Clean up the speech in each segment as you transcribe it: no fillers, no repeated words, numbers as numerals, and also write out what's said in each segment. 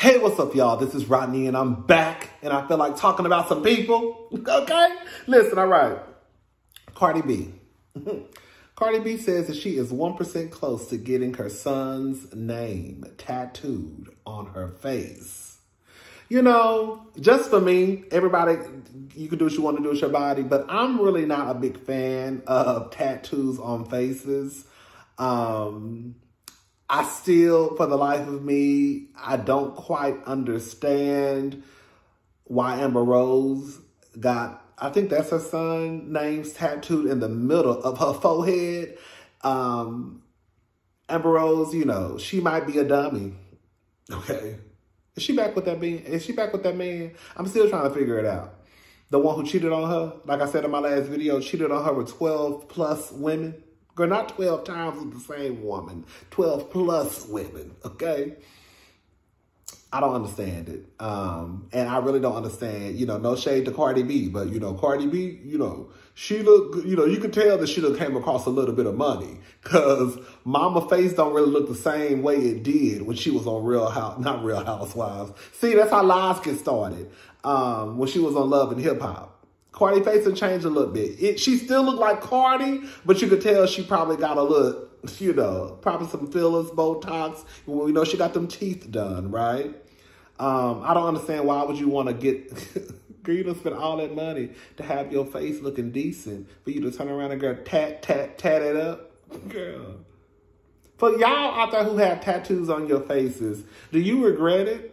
Hey, what's up, y'all? This is Rodney, and I'm back, and I feel like talking about some people, okay? Listen, all right. Cardi B. Cardi B says that she is 1% close to getting her son's name tattooed on her face. You know, just for me, everybody, you can do what you want to do with your body, but I'm really not a big fan of tattoos on faces. I still, for the life of me, I don't quite understand why Amber Rose got, I think that's her son's names tattooed in the middle of her forehead. Amber Rose, you know, she might be a dummy. Okay. Is she back with that man? Is she back with that man? I'm still trying to figure it out. The one who cheated on her, like I said in my last video, cheated on her with 12 plus women. Girl, not 12 times with the same woman. 12 plus women, okay? I don't understand it. And I really don't understand, you know, no shade to Cardi B. But, you know, Cardi B, you know, she look, you know, you can tell that she done came across a little bit of money. Because Mama face don't really look the same way it did when she was on not Real Housewives. See, that's how lies get started. When she was on Love and Hip Hop. Cardi face had changed a little bit. She still looked like Cardi, but you could tell she probably got a little, you know, probably some fillers, Botox. You know, she got them teeth done, right? I don't understand why would you want to get, girl, you done spend all that money to have your face looking decent, for you to turn around and go tat it up? Girl. For y'all out there who have tattoos on your faces, do you regret it?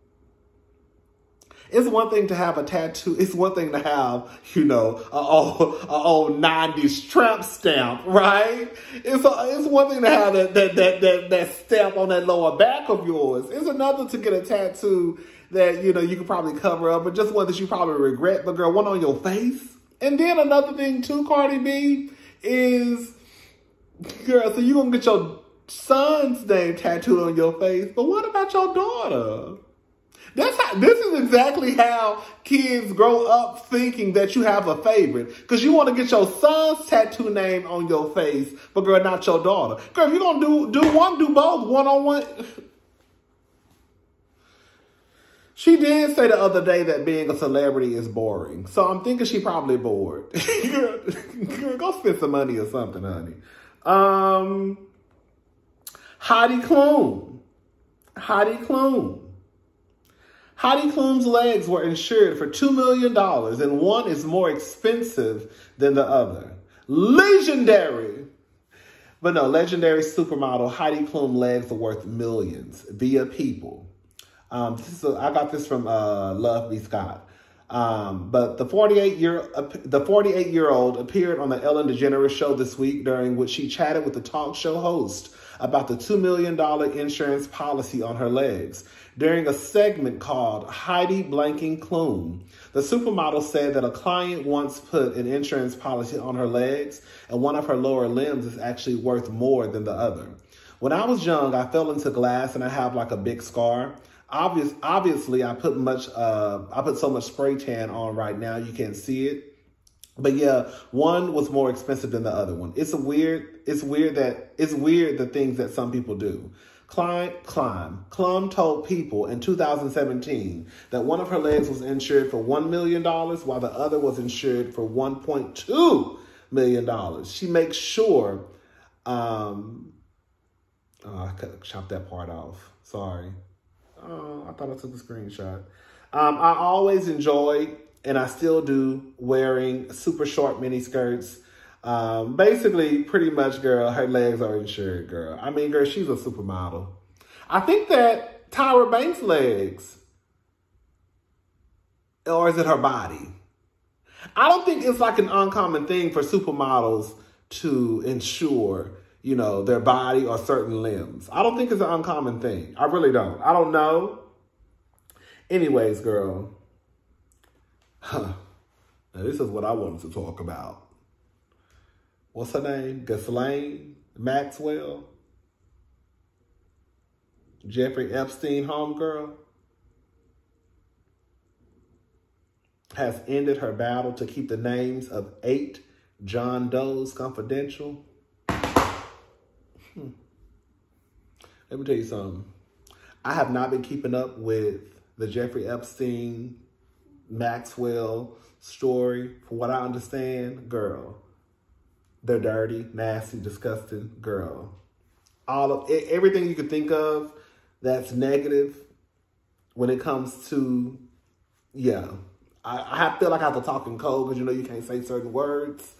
It's one thing to have a tattoo. It's one thing to have, you know, an old 90s tramp stamp, right? It's one thing to have that stamp on that lower back of yours. It's another to get a tattoo that, you know, you could probably cover up, but just one that you probably regret. But girl, one on your face. And then another thing too, Cardi B, is, girl, so you gonna get your son's name tattooed on your face, but what about your daughter? This is exactly how kids grow up thinking that you have a favorite. Because you want to get your son's tattoo name on your face, but girl, not your daughter. Girl, if you're going to do one, do both, one-on-one. She did say the other day that being a celebrity is boring. So I'm thinking she probably bored. Girl, go spend some money or something, honey. Heidi Klum. Heidi Klum's legs were insured for $2 million, and one is more expensive than the other. Legendary supermodel Heidi Klum legs are worth millions via People. I got this from Love B. Scott. But the 48-year-old appeared on the Ellen DeGeneres show this week, during which she chatted with the talk show host about the $2 million insurance policy on her legs. During a segment called Heidi Blanking Klum, the supermodel said that a client once put an insurance policy on her legs, and one of her lower limbs is actually worth more than the other. When I was young, I fell into glass and I have like a big scar. Obviously, I put so much spray tan on right now you can't see it. But yeah, one was more expensive than the other one. It's weird the things that some people do. Klum told People in 2017 that one of her legs was insured for $1 million while the other was insured for $1.2 million. She makes sure, I could have chopped that part off. Sorry. Oh, I thought I took a screenshot. I always enjoyed, and I still do, wearing super short mini skirts. Basically, pretty much, girl, her legs are insured, girl. I mean, girl, she's a supermodel. I think that Tyra Banks' legs, or is it her body? I don't think it's like an uncommon thing for supermodels to insure, you know, their body or certain limbs. I don't think it's an uncommon thing. I really don't. I don't know. Anyways, girl. Now, this is what I wanted to talk about. What's her name? Ghislaine Maxwell? Jeffrey Epstein homegirl? Has ended her battle to keep the names of 8 John Does confidential. Let me tell you something. I have not been keeping up with the Jeffrey Epstein, Maxwell story. From what I understand, girl, they're dirty, nasty, disgusting, girl. All of everything you could think of that's negative when it comes to, yeah. I feel like I have to talk in code because you know you can't say certain words.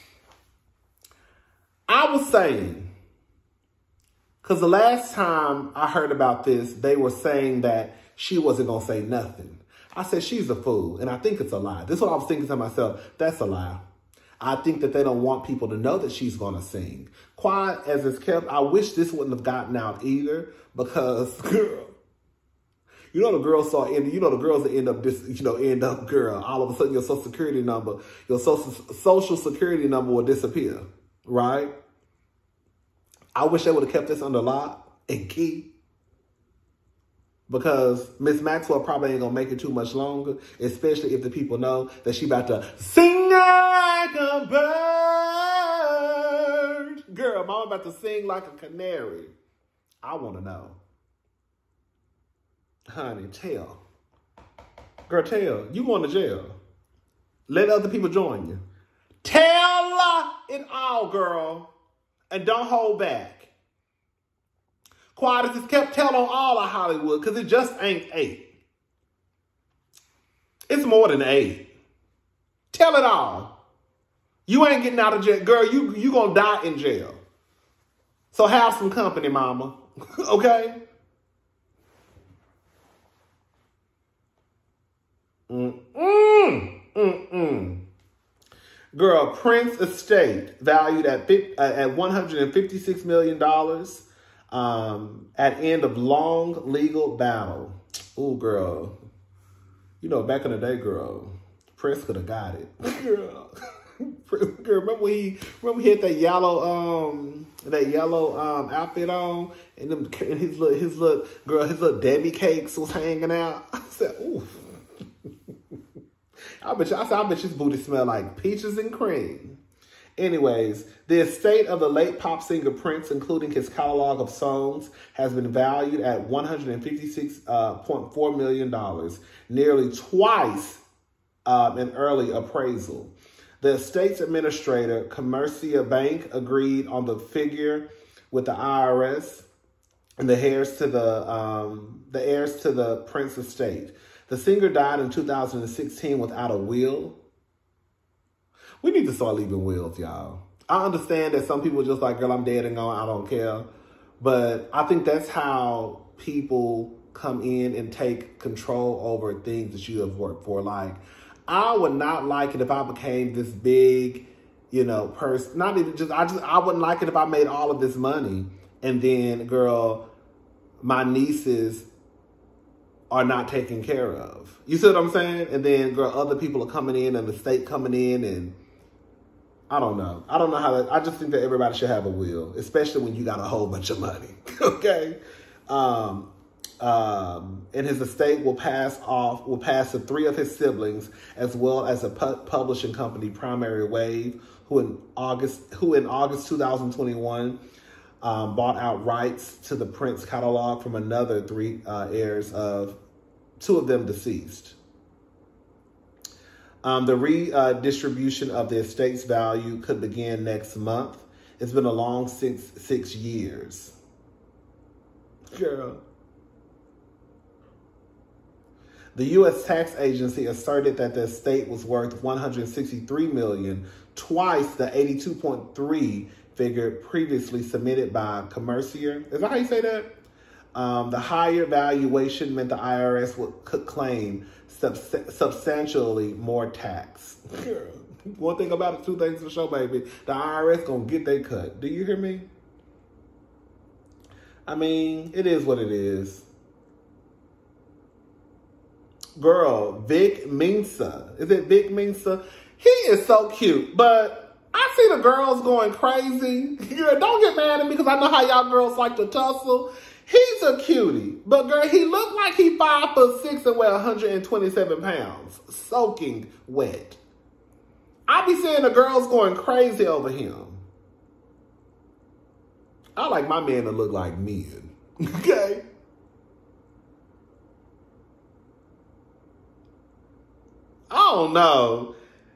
I was saying, because the last time I heard about this, they were saying that she wasn't going to say nothing. I said, she's a fool, and I think it's a lie. This is what I was thinking to myself. That's a lie. I think that they don't want people to know that she's going to sing. Quiet as it's kept, I wish this wouldn't have gotten out either, because, girl, you know the girls that end up, girl, all of a sudden your social security number will disappear, right? I wish they would have kept this under lock and key, because Miss Maxwell probably ain't gonna make it too much longer, especially if the people know that she about to sing like a bird. Girl, mama about to sing like a canary. I want to know. Honey, tell. Girl, tell. You going to jail. Let other people join you. Tell it all, girl. And don't hold back. Quiet as it's kept, tell on all of Hollywood, because it just ain't 8. It's more than 8. Tell it all. You ain't getting out of jail. Girl, you gonna die in jail. So have some company, mama. Okay? Girl, Prince estate valued at $156 million at end of long legal battle. Ooh, girl. You know, back in the day, girl, Prince could have got it. Girl, remember when he had that yellow outfit on, and his little Debbie cakes was hanging out. I said, ooh. I bet his booty smell like peaches and cream. Anyways, the estate of the late pop singer Prince, including his catalog of songs, has been valued at $156.4 million, nearly twice an early appraisal. The estate's administrator, Commercia Bank, agreed on the figure with the IRS and the heirs to the Prince estate. The singer died in 2016 without a will. We need to start leaving wills, y'all. I understand that some people are just like, girl, I'm dead and gone, I don't care. But I think that's how people come in and take control over things that you have worked for. Like, I would not like it if I became this big, person. I wouldn't like it if I made all of this money and then, girl, my nieces are not taken care of. You see what I'm saying? And then, girl, other people are coming in and the state coming in, and I don't know. I don't know how I just think that everybody should have a will, especially when you got a whole bunch of money. Okay? And his estate will pass to 3 of his siblings, as well as a publishing company, Primary Wave, who in August 2021 bought out rights to the Prince catalog from another 3 heirs of 2 of them deceased. The redistribution of the estate's value could begin next month. It's been a long six years. Girl. The U.S. tax agency asserted that the estate was worth $163 million, twice the $82.3 figure previously submitted by Commercia. Is that how you say that? The higher valuation meant the IRS could claim substantially more tax. Girl, one thing about it, 2 things for sure, baby. The IRS gonna get their cut. Do you hear me? I mean, it is what it is. Girl, Vic Mensa. Is it Vic Mensa? He is so cute, but I see the girls going crazy. Girl, don't get mad at me because I know how y'all girls like to tussle. He's a cutie, but girl, he looked like he 5'6" and weigh 127 pounds, soaking wet. I be seeing the girls going crazy over him. I like my men to look like men, okay? don't know.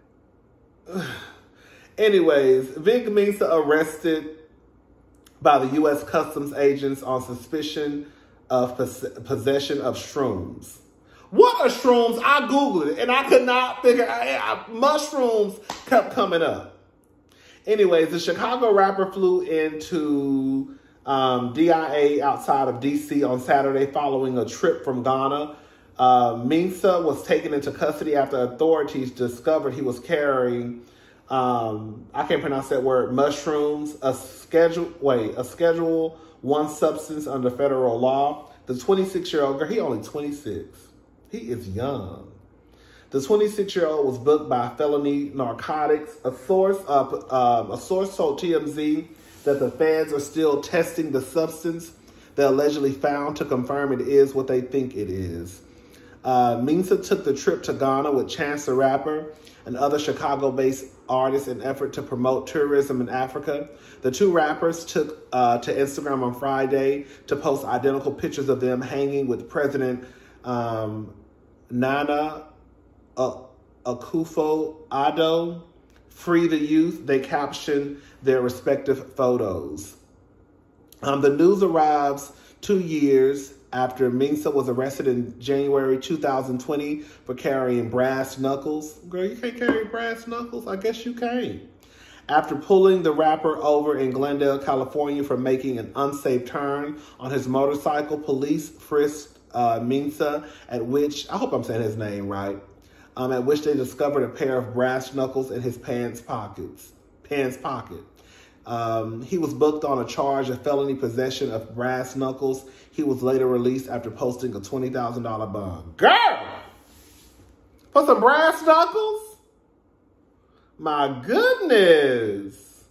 Anyways, Vic Mensa arrested by the U.S. Customs agents on suspicion of possession of shrooms. What are shrooms? I Googled it and I could not figure out. Mushrooms kept coming up. Anyways, the Chicago rapper flew into DIA outside of D.C. on Saturday following a trip from Ghana. Mensa was taken into custody after authorities discovered he was carrying, I can't pronounce that word, mushrooms, a Schedule 1 substance under federal law. The 26-year-old girl, he only 26. He is young. The 26-year-old was booked by felony narcotics. A source told TMZ that the feds are still testing the substance they allegedly found to confirm it is what they think it is. Mensa took the trip to Ghana with Chance the Rapper and other Chicago-based artists in an effort to promote tourism in Africa. The two rappers took to Instagram on Friday to post identical pictures of them hanging with President Nana Akufo-Addo. Free the youth, they captioned their respective photos. The news arrives 2 years after Mensa was arrested in January 2020 for carrying brass knuckles. Girl, you can't carry brass knuckles? I guess you can. After pulling the rapper over in Glendale, California for making an unsafe turn on his motorcycle, police frisked Mensa, at which, I hope I'm saying his name right, at which they discovered a pair of brass knuckles in his pants pocket. He was booked on a charge of felony possession of brass knuckles. He was later released after posting a $20,000 bond. Girl! For some brass knuckles? My goodness.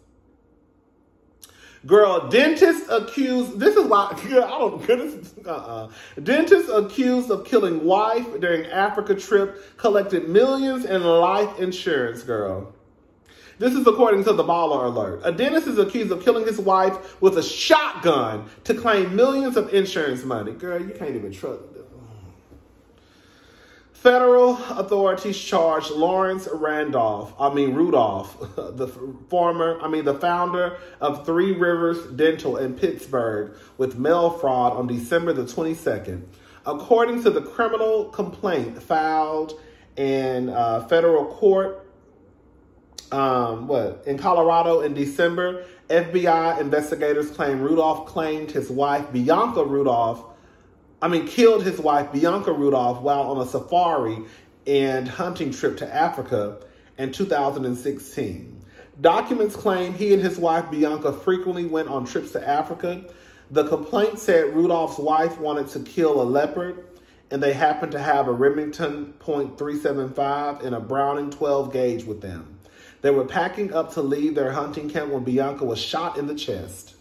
Girl, dentist accused, this is why, girl, I don't, dentist accused of killing wife during Africa trip collected millions in life insurance, girl. This is according to the Baller Alert. A dentist is accused of killing his wife with a shotgun to claim millions of insurance money. Girl, you can't even trust them. Federal authorities charged Lawrence Rudolph, the founder of Three Rivers Dental in Pittsburgh, with mail fraud on December the 22nd. According to the criminal complaint filed in federal court, in Colorado in December, FBI investigators claim Rudolph killed his wife, Bianca Rudolph, while on a safari and hunting trip to Africa in 2016. Documents claim he and his wife, Bianca, frequently went on trips to Africa. The complaint said Rudolph's wife wanted to kill a leopard, and they happened to have a Remington .375 and a Browning 12 gauge with them. They were packing up to leave their hunting camp when Bianca was shot in the chest.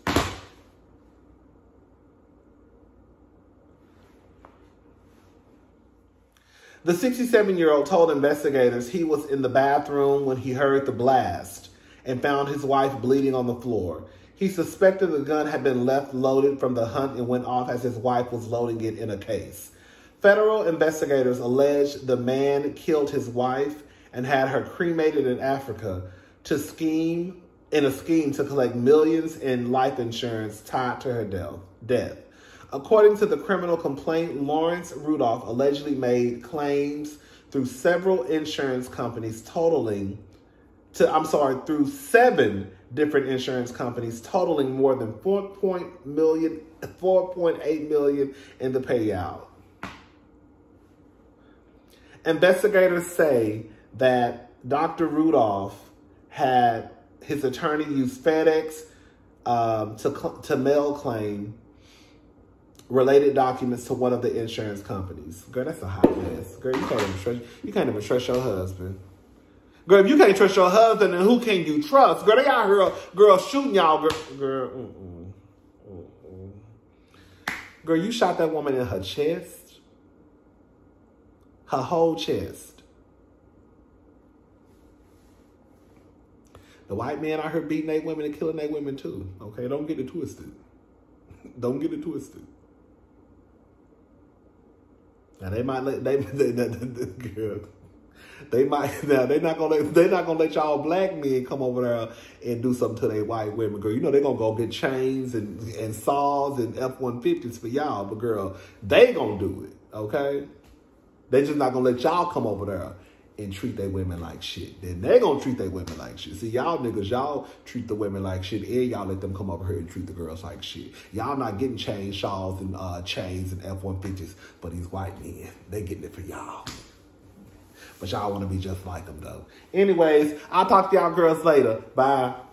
The 67-year-old told investigators he was in the bathroom when he heard the blast and found his wife bleeding on the floor. He suspected the gun had been left loaded from the hunt and went off as his wife was loading it in a case. Federal investigators allege the man killed his wife and had her cremated in Africa in a scheme to collect millions in life insurance tied to her death. According to the criminal complaint, Lawrence Rudolph allegedly made claims through several insurance companies through 7 different insurance companies totaling more than $4.8 million in the payout. Investigators say that Dr. Rudolph had his attorney use FedEx to mail claim related documents to one of the insurance companies. Girl, that's a hot mess. Girl, you can't even trust your husband. Girl, if you can't trust your husband, then who can you trust? Girl, they out here, girl, shooting y'all. Girl, you shot that woman in her chest. Her whole chest. The white man out here beating their women and killing their women too. Okay, don't get it twisted. Don't get it twisted. Now they might let girl. They might now. They're not gonna let y'all black men come over there and do something to their white women, girl. You know they're gonna go get chains and saws and F-150s for y'all, but girl, they gonna do it. Okay, they just not gonna let y'all come over there and treat their women like shit. Then they gonna treat their women like shit. See, y'all niggas, y'all treat the women like shit, and y'all let them come over here and treat the girls like shit. Y'all not getting chains, shawls, and chains and F-150s, but these white men, they getting it for y'all. But y'all want to be just like them, though. Anyways, I'll talk to y'all girls later. Bye.